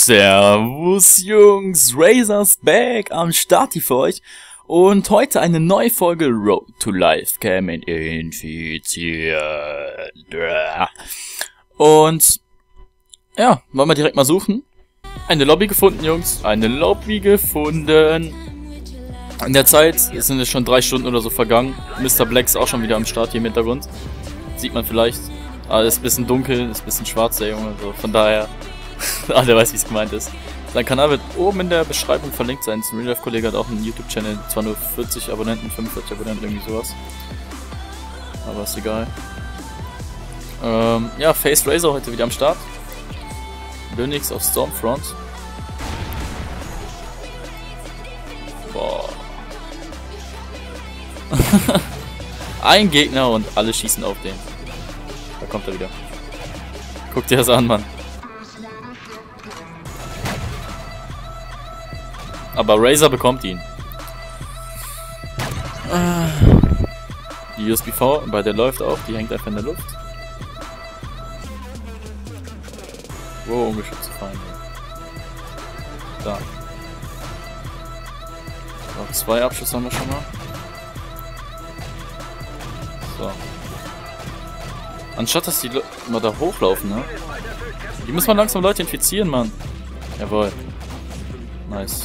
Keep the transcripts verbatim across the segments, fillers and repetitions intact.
Servus Jungs, Razor's back am Start hier für euch und heute eine neue Folge Road to Life Camen infiziert. Und ja, wollen wir direkt mal suchen. Eine Lobby gefunden, Jungs, eine Lobby gefunden. In der Zeit sind es schon drei Stunden oder so vergangen. Mister Black ist auch schon wieder am Start hier im Hintergrund. Sieht man vielleicht. Aber ist ein bisschen dunkel, ist ein bisschen schwarz, der Junge. So, von daher, ah, der weiß, wie es gemeint ist. Sein Kanal wird oben in der Beschreibung verlinkt sein. Sein Real-Life-Kollege hat auch einen YouTube-Channel. Zwar nur vierzig Abonnenten, fünfundvierzig Abonnenten, irgendwie sowas. Aber ist egal. Ähm, ja, Face Razor heute wieder am Start. Lynx auf Stormfront. Boah. Ein Gegner und alle schießen auf den. Da kommt er wieder. Guck dir das an, Mann. Aber Razor bekommt ihn. Die U S B V, bei der läuft auch, die hängt einfach in der Luft. Wow, ungeschützte Feinde. Da. Noch zwei Abschüsse haben wir schon mal. So. Anstatt dass die Le mal da hochlaufen, ne? Die müssen mal langsam Leute infizieren, Mann. Jawohl. Nice.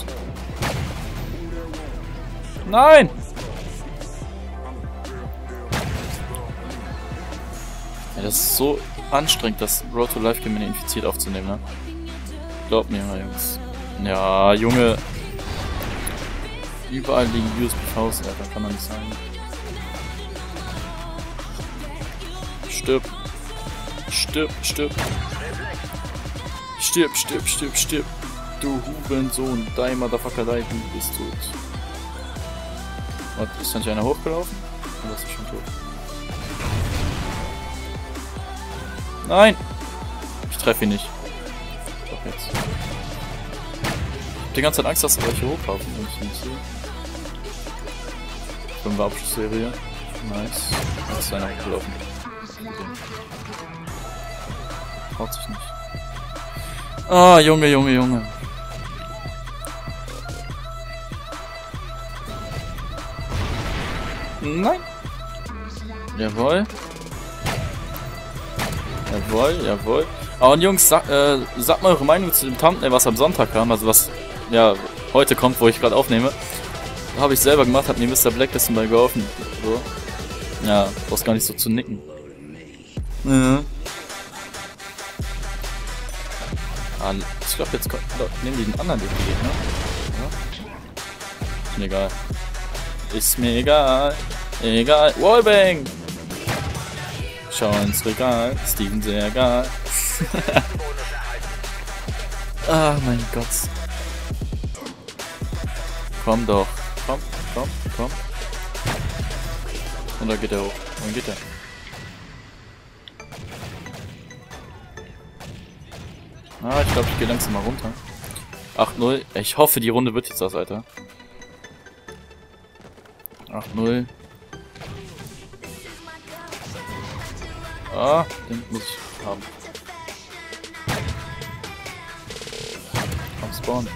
Nein! Ja, das ist so anstrengend, das Road to Life Game infiziert aufzunehmen, ne? Glaubt mir mal, Jungs. Ja, Junge. Überall liegen U S B Vs, ja, da kann man nicht sagen. Stirb. Stirb, stirb. Stirb, stirb, stirb, stirb. Du Hurensohn. Dein Motherfucker, dein du bist tot. Und ist da nicht einer hochgelaufen? Oder ist er schon tot? Nein! Ich treffe ihn nicht. Doch jetzt. Ich hab die ganze Zeit Angst, dass da welche hochlaufen. fünf Abschussserie. Nice. Jetzt ist einer hochgelaufen. Traut sich nicht. Ah, Junge, Junge, Junge. Nein. Jawohl. Jawohl, jawohl. Ah, und Jungs, sag, äh, sagt mal eure Meinung zu dem Thumbnail, was am Sonntag kam. Also was, ja, heute kommt, wo ich gerade aufnehme. Habe ich selber gemacht, hat mir Mister Black das mal geholfen. So. Ja, brauchst gar nicht so zu nicken. Mhm. Ah, ich glaube, jetzt nehmen die den anderen Weg, ne? Ja. Ist mir egal. Ist mir egal. Egal. Wallbang! Schau ins Regal. Steven sehr egal. Ah, mein Gott. Komm doch. Komm, komm, komm. Und da geht er hoch. Wohin geht er? Ah, ich glaube, ich gehe langsam mal runter. acht null. Ich hoffe, die Runde wird jetzt das, Alter. acht null. Ah, den muss ich haben. Komm, spawn.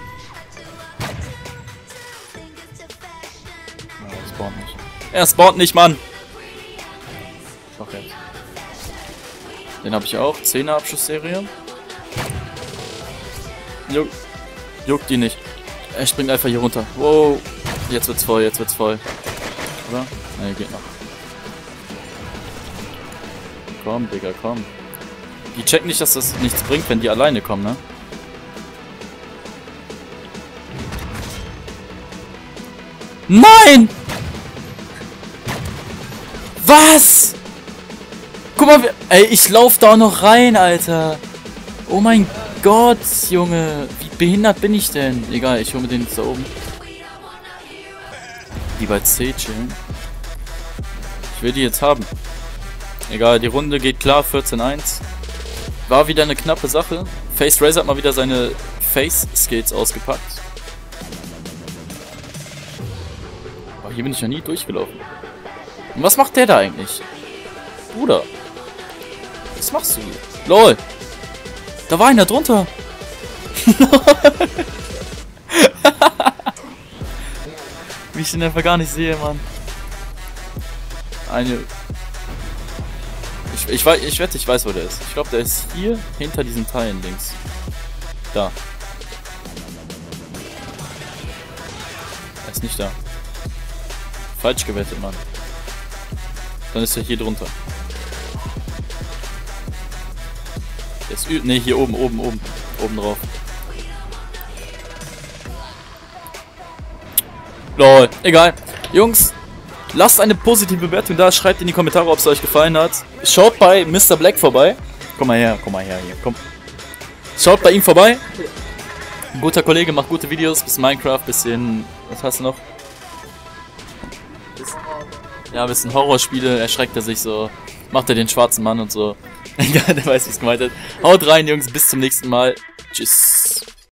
Ah, er spawnt nicht. Er spawnt nicht, Mann! Doch jetzt. Den habe ich auch. zehner Abschussserie. Juck, juckt die nicht. Er springt einfach hier runter. Wow. Jetzt wird's voll, jetzt wird's voll. Oder? Ne, geht noch. Komm, Digga, komm. Die checken nicht, dass das nichts bringt, wenn die alleine kommen, ne? Nein! Was? Guck mal, ey, ich lauf da noch rein, Alter. Oh mein Gott, Junge. Wie behindert bin ich denn? Egal, ich hole mir den jetzt da oben. Die bei C chillen. Ich will die jetzt haben. Egal, die Runde geht klar, vierzehn eins. War wieder eine knappe Sache. Face Razor hat mal wieder seine Face Skills ausgepackt. Aber hier bin ich ja nie durchgelaufen. Und was macht der da eigentlich? Bruder. Was machst du hier? LOL. Da war einer drunter. Wie ich den einfach gar nicht sehe, Mann. Eine... Ich, ich, weiß, ich wette, ich weiß, wo der ist. Ich glaube, der ist hier hinter diesen Teilen links. Da. Er ist nicht da. Falsch gewettet, Mann. Dann ist er hier drunter. Der ist ü... Ne, hier oben, oben, oben. Oben drauf. Lol. Egal. Jungs, lasst eine positive Bewertung da. Schreibt in die Kommentare, ob es euch gefallen hat. Schaut bei Mister Black vorbei. Komm mal her, komm mal her hier. Komm. Schaut bei ihm vorbei. Ein guter Kollege, macht gute Videos. Bisschen Minecraft, bisschen... Was hast du noch? Ja, ein bisschen Horrorspiele. Erschreckt er sich so. Macht er den schwarzen Mann und so. Egal, der weiß, was gemeint hat. Haut rein, Jungs. Bis zum nächsten Mal. Tschüss.